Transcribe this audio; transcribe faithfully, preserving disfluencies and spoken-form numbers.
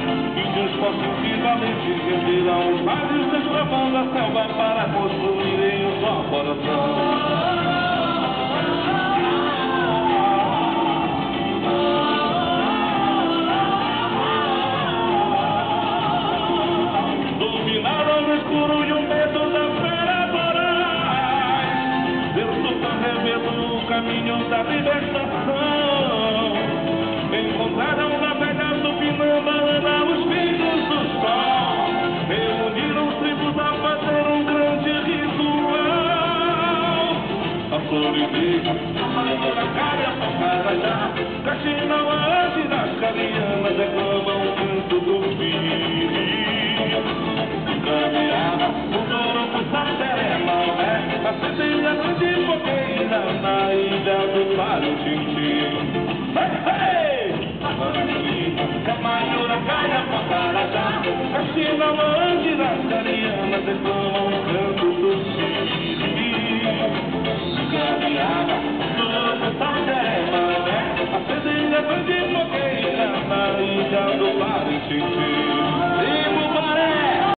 Índios fortes e valentes renderão os mares, desbravando a selva para construírem um só coração. Dominaram o escuro e o medo das feras morais, desculpando revelando o caminho da libertação. Encontraram na velha Tupinambana os filhos do sol, reuniram os tribos a fazer um grande ritual. A Florideira, a Manacária, a Pacarajá, Caxinauá, as Iracarianas declamam o canto do filho. O Toronto, Sateré, Maomé, acendem a grande fogueira na ilha do Parutintim. Hey, hey! Camanhura, Caia, Pacarajá, Caxinauá, Iracariana declamam o canto do Siri. Caminhada, o Toronto, Sateré, Maomé, acendem a grande fogueira na ilha do Parutintim.